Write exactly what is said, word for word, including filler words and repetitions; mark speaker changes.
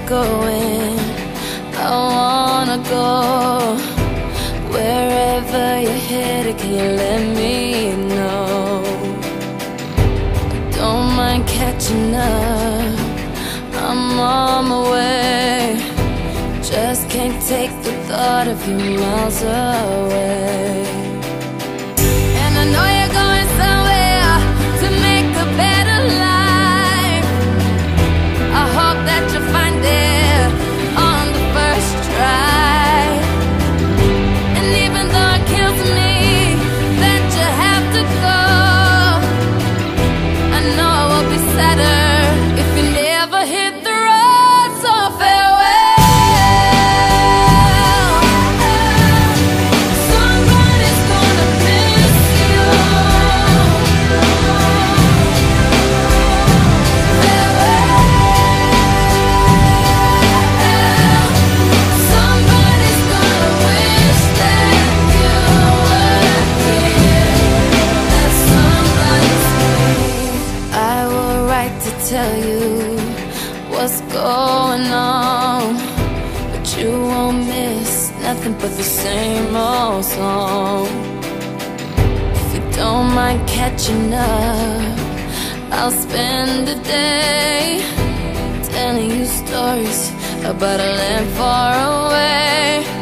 Speaker 1: going. I wanna go wherever you're headed. Can you let me know? Don't mind catching up, I'm on my way. Just can't take the thought of you miles away. And I know you're going somewhere to make a better life. I hope that you find it on the first try. And even though it kills me that you have to go, I know it will be sadder if you never hit the road. So farewell. Tell you what's going on, but you won't miss nothing but the same old song. If you don't mind catching up, I'll spend a day telling you stories about a land far away.